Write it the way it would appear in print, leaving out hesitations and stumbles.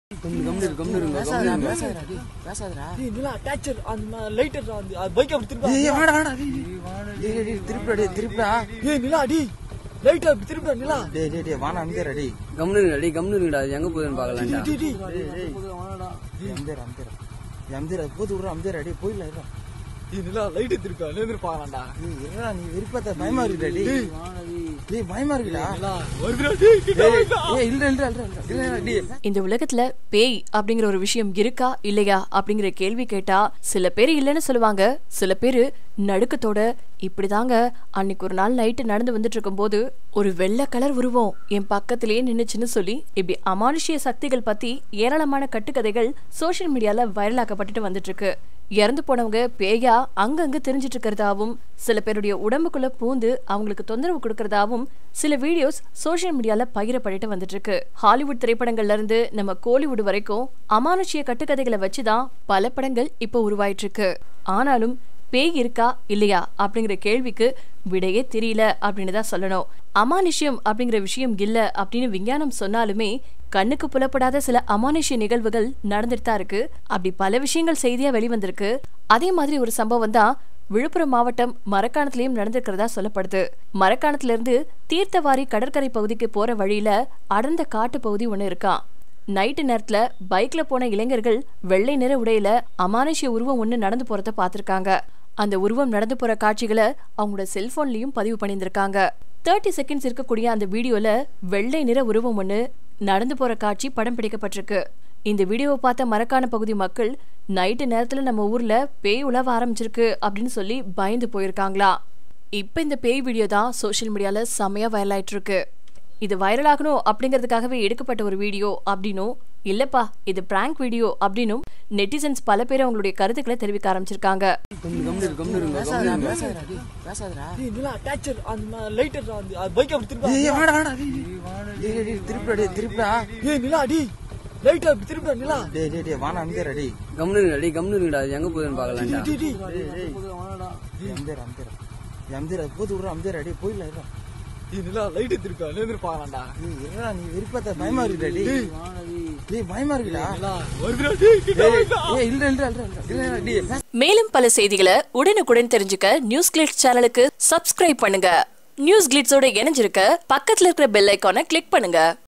இந்த உலகத்துல பேய் அப்படிங்கிற ஒரு விஷயம் இருக்கா இல்லையா அப்படிங்கிற கேள்வி கேட்டா சில பேர் இல்லைன்னு சொல்லுவாங்க, சில பேரு நடுக்கத்தோட இப்படிதாங்க அன்னைக்கு ஒரு நாள் நைட்டு நடந்து வந்துட்டு இருக்கும் போது ஒரு வெள்ளை கலர் உருவம் என் பக்கத்திலேயே நின்னுச்சுன்னு சொல்லி இப்படி அமானுஷ்ய சக்திகள் பத்தி ஏராளமான கட்டுக்கதைகள் சோசியல் மீடியால வைரலாக்கப்பட்டுட்டு வந்துட்டு இருக்கு. இறந்து போனவங்க பேயா அங்கங்க தெரிஞ்சிட்டு இருக்கிறதாவும், சில பேருடைய உடம்புக்குள்ள பூந்து அவங்களுக்கு தொந்தரவு கொடுக்கறதாவும் சில வீடியோஸ் சோசியல் மீடியால பகிரப்பட்டு வந்துட்டு இருக்கு. ஹாலிவுட் திரைப்படங்கள்ல இருந்து நம்ம கோலிவுட் வரைக்கும் அமானுஷ்ய கட்டுக்கதைகளை வச்சுதான் பல படங்கள் இப்ப உருவாயிட்டு இருக்கு. ஆனாலும் பேய் இருக்கா இல்லையா அப்படிங்கிற கேள்விக்கு விடையே தெரியல அப்படின்னு தான் சொல்லணும். அமானுஷ்யம் அப்படிங்கிற விஷயம் இல்ல அப்படின்னு விஞ்ஞானம் சொன்னாலுமே கண்ணுக்கு புலப்படாத சில அமானுஷ்ய நிகழ்வுகள் நடந்துட்டு தான் இருக்கு. அப்படி பல விஷயங்கள் செய்தியா வெளிவந்திருக்கு. அதே மாதிரி ஒரு சம்பவம் தான் விழுப்புரம் மாவட்டம் மரக்காணத்திலயும் நடந்திருக்கிறதா சொல்லப்படுது. மரக்காணத்துல இருந்து தீர்த்தவாரி கடற்கரை பகுதிக்கு போற வழியில அடர்ந்த காட்டு பகுதி ஒண்ணு இருக்கான். நைட்டு நேரத்துல பைக்ல போன இளைஞர்கள் வெள்ளை நிற உடையில அமானுஷ்ய உருவம் ஒண்ணு நடந்து போறத பாத்திருக்காங்க. அந்த உருவம் நடந்து போற காட்சிகளை அவங்களோட செல்போன்லயும் பதிவு பண்ணியிருந்திருக்காங்க. 30 செகண்ட்ஸ் இருக்கக்கூடிய அந்த வீடியோல வெள்ளை நிற உருவம் ஒண்ணு நடந்து போற காட்சி படம் பிடிக்கப்பட்டிருக்கு. இந்த வீடியோவை பார்த்த மரக்கான பகுதி மக்கள் நைட்டு நேரத்துல நம்ம ஊர்ல பேய் உலவ ஆரம்பிச்சிருக்கு அப்படின்னு சொல்லி பயந்து போயிருக்காங்களா. இப்ப இந்த பேய் வீடியோ தான் சோசியல் மீடியால செமையா வைரல் ஆயிட்டு இருக்கு. இது வைரல் ஆகணும் அப்படிங்கறதுக்காகவே எடுக்கப்பட்ட ஒரு வீடியோ அப்படின்னும், இல்லப்பா இது பிராங்க் வீடியோ அப்படின்னும் நெட்டிசன்ஸ் பல பேர் அவங்களுடைய கருத்துக்களை தெரிவிக்க ஆரம்பிச்சிருக்காங்க. மேலும் பல செய்திகளை உடனுக்குடன் தெரிஞ்சுக்க நியூஸ் கிளிட்ஸ் சேனலுக்கு சப்ஸ்கிரைப் பண்ணுங்க. நியூஸ் கிளிட்ஸோட இணைஞ்சிருக்க பக்கத்துல இருக்கிற பெல் ஐகானை கிளிக் பண்ணுங்க.